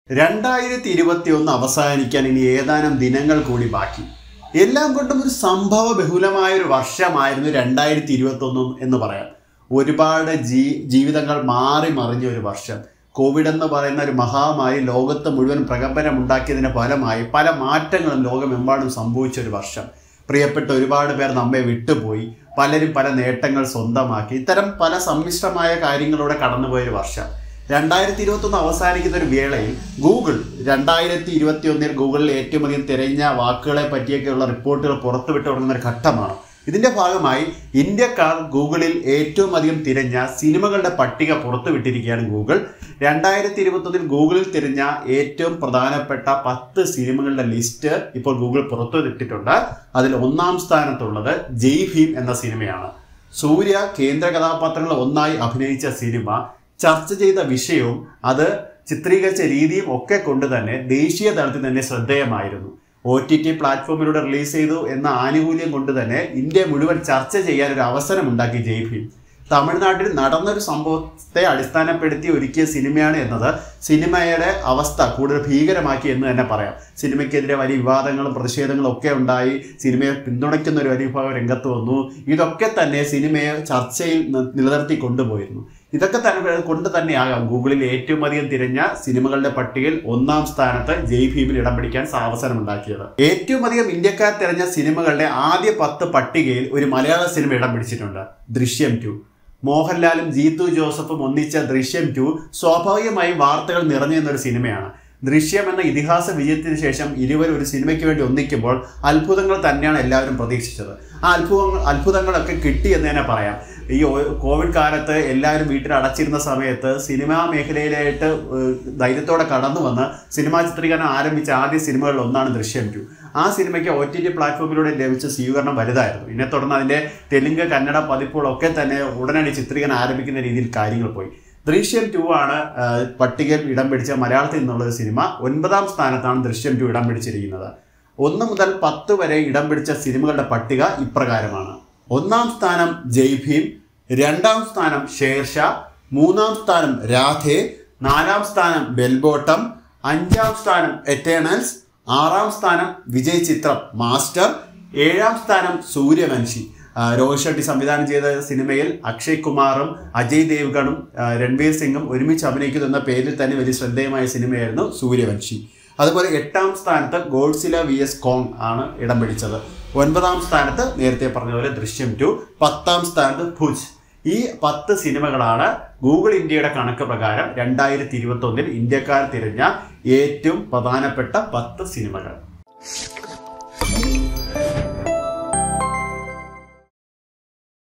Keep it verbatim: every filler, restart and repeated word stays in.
രണ്ടായിരത്തി ഇരുപത്തി ഒന്ന് അവസാനിക്കാൻ ഇനി ഏതാനും ദിനങ്ങൾ കൂടി ബാക്കി. എല്ലാം കൊണ്ടും ഒരു സംഭവ ബഹുലമായൊരു വർഷമായിരുന്നു രണ്ടായിരത്തി ഇരുപത്തി ഒന്ന് എന്ന് പറയാം. ഒരുപാട് ജീ ജീവിതങ്ങൾ മാറി മറിഞ്ഞ ഒരു വർഷം. കോവിഡ് എന്ന് പറയുന്ന ഒരു മഹാമാരി ലോകത്ത് മുഴുവൻ പ്രകമ്പനമുണ്ടാക്കിയതിൻ്റെ ഫലമായി പല മാറ്റങ്ങളും ലോകമെമ്പാടും സംഭവിച്ച ഒരു വർഷം. പ്രിയപ്പെട്ട ഒരുപാട് പേർ നമ്മെ വിട്ടുപോയി, പലരും പല നേട്ടങ്ങൾ സ്വന്തമാക്കി. ഇത്തരം പല സമ്മിശ്രമായ കാര്യങ്ങളിലൂടെ കടന്നുപോയൊരു വർഷം. രണ്ടായിരത്തി ഇരുപത്തൊന്ന് അവസാനിക്കുന്ന ഒരു വേളയിൽ ഗൂഗിൾ രണ്ടായിരത്തി ഇരുപത്തി ഒന്നിൽ ഗൂഗിളിൽ ഏറ്റവും അധികം തിരഞ്ഞ വാക്കുകളെ പറ്റിയൊക്കെയുള്ള റിപ്പോർട്ടുകൾ പുറത്തുവിട്ട് തുടങ്ങുന്ന ഒരു ഘട്ടമാണ്. ഇതിൻ്റെ ഭാഗമായി ഇന്ത്യക്കാർ ഗൂഗിളിൽ ഏറ്റവും അധികം തിരഞ്ഞ സിനിമകളുടെ പട്ടിക പുറത്തുവിട്ടിരിക്കുകയാണ് ഗൂഗിൾ. രണ്ടായിരത്തി ഇരുപത്തൊന്നിൽ ഗൂഗിളിൽ തിരഞ്ഞ ഏറ്റവും പ്രധാനപ്പെട്ട പത്ത് സിനിമകളുടെ ലിസ്റ്റ് ഇപ്പോൾ ഗൂഗിൾ പുറത്തുവിട്ടിട്ടുണ്ട്. അതിൽ ഒന്നാം സ്ഥാനത്തുള്ളത് ജയ് ഭീം എന്ന സിനിമയാണ്. സൂര്യ കേന്ദ്ര കഥാപാത്രങ്ങളിൽ ഒന്നായി അഭിനയിച്ച സിനിമ, ചർച്ച ചെയ്ത വിഷയവും അത് ചിത്രീകരിച്ച രീതിയും ഒക്കെ കൊണ്ട് തന്നെ ദേശീയ തലത്തിൽ തന്നെ ശ്രദ്ധേയമായിരുന്നു. ഒ ടി ടി പ്ലാറ്റ്ഫോമിലൂടെ റിലീസ് ചെയ്തു എന്ന ആനുകൂല്യം കൊണ്ട് തന്നെ ഇന്ത്യ മുഴുവൻ ചർച്ച ചെയ്യാനൊരു അവസരമുണ്ടാക്കി ജയ് ഭീം. തമിഴ്നാട്ടിൽ നടന്നൊരു സംഭവത്തെ അടിസ്ഥാനപ്പെടുത്തി ഒരുക്കിയ സിനിമയാണ് എന്നത് സിനിമയുടെ അവസ്ഥ കൂടുതൽ ഭീകരമാക്കി എന്ന് തന്നെ പറയാം. സിനിമയ്ക്കെതിരെ വലിയ വിവാദങ്ങളും പ്രതിഷേധങ്ങളും ഒക്കെ ഉണ്ടായി. സിനിമയെ പിന്തുണയ്ക്കുന്ന ഒരു വലിയ വിഭാഗം രംഗത്ത് വന്നു. ഇതൊക്കെ തന്നെ സിനിമയെ ചർച്ചയിൽ നിലനിർത്തി കൊണ്ടുപോയിരുന്നു. ഇതൊക്കെ തന്നെ കൊണ്ട് തന്നെയാകാം ഗൂഗിളിൽ ഏറ്റവും അധികം തിരഞ്ഞ സിനിമകളുടെ പട്ടികയിൽ ഒന്നാം സ്ഥാനത്ത് ജയ് ഭീമിൽ ഇടം പിടിക്കാൻ അവസരമുണ്ടാക്കിയത്. ഏറ്റവും അധികം ഇന്ത്യക്കാർ തിരഞ്ഞ സിനിമകളുടെ ആദ്യ പത്ത് പട്ടികയിൽ ഒരു മലയാള സിനിമ ഇടം പിടിച്ചിട്ടുണ്ട്, ദൃശ്യം ടു. മോഹൻലാലും ജീത്തു ജോസഫും ഒന്നിച്ച ദൃശ്യം ടു സ്വാഭാവികമായും വാർത്തകൾ നിറഞ്ഞെന്നൊരു സിനിമയാണ്. ദൃശ്യം എന്ന ഇതിഹാസ വിജയത്തിന് ശേഷം ഇരുവരും ഒരു സിനിമയ്ക്ക് വേണ്ടി ഒന്നിക്കുമ്പോൾ അത്ഭുതങ്ങൾ തന്നെയാണ് എല്ലാവരും പ്രതീക്ഷിച്ചത്. ആ അത്ഭുതങ്ങൾ അത്ഭുതങ്ങളൊക്കെ കിട്ടി എന്ന് തന്നെ പറയാം. ഈ കോവിഡ് കാലത്ത് എല്ലാവരും വീട്ടിൽ അടച്ചിരുന്ന സമയത്ത് സിനിമാ മേഖലയിലായിട്ട് ധൈര്യത്തോടെ കടന്നു വന്ന് സിനിമാ ചിത്രീകരണം ആരംഭിച്ച ആദ്യ സിനിമകളിൽ ഒന്നാണ് ദൃശ്യം ടു. ആ സിനിമയ്ക്ക് ഒ ടി ടി പ്ലാറ്റ്ഫോമിലൂടെ ലഭിച്ച സ്വീകരണം വലുതായിരുന്നു. ഇതിനെ തുടർന്ന് അതിൻ്റെ തെലുങ്ക് കന്നഡ പതിപ്പുകളൊക്കെ തന്നെ ഉടനടി ചിത്രീകരണം ആരംഭിക്കുന്ന രീതിയിൽ കാര്യങ്ങൾ പോയി. ദൃശ്യം ടു ആണ് പട്ടികയിൽ ഇടം പിടിച്ച മലയാളത്തിൽ നിന്നുള്ളൊരു സിനിമ. ഒൻപതാം സ്ഥാനത്താണ് ദൃശ്യം ടു ഇടം പിടിച്ചിരിക്കുന്നത്. ഒന്ന് മുതൽ പത്ത് വരെ ഇടം പിടിച്ച സിനിമകളുടെ പട്ടിക ഇപ്രകാരമാണ്. ഒന്നാം സ്ഥാനം ജയ് ഭീം, രണ്ടാം സ്ഥാനം ഷേർഷാ, മൂന്നാം സ്ഥാനം രാധേ, നാലാം സ്ഥാനം ബെൽബോട്ടം, അഞ്ചാം സ്ഥാനം എറ്റേണൽസ്, ആറാം സ്ഥാനം വിജയ് ചിത്രം മാസ്റ്റർ, ഏഴാം സ്ഥാനം സൂര്യവംശി. രോഹിത് ഷെട്ടി സംവിധാനം ചെയ്ത സിനിമയിൽ അക്ഷയ് കുമാറും അജയ് ദേവ്ഗണും രൺവീർ സിംഗും ഒരുമിച്ച് അഭിനയിക്കുന്നു എന്ന പേരിൽ തന്നെ വലിയ ശ്രദ്ധേയമായ സിനിമയായിരുന്നു സൂര്യവംശി. അതുപോലെ എട്ടാം സ്ഥാനത്ത് ഗോഡ്സില വി എസ് കോങ് ആണ് ഇടം പിടിച്ചത്. ഒൻപതാം സ്ഥാനത്ത് നേരത്തെ പറഞ്ഞതുപോലെ ദൃശ്യം ടു, പത്താം സ്ഥാനത്ത് ഭുജ്. ഈ പത്ത് സിനിമകളാണ് ഗൂഗിൾ ഇന്ത്യയുടെ കണക്ക് പ്രകാരം രണ്ടായിരത്തി ഇരുപത്തി ഒന്നിൽ ഇന്ത്യക്കാർ തിരഞ്ഞ ഏറ്റവും പ്രധാനപ്പെട്ട പത്ത് സിനിമകൾ.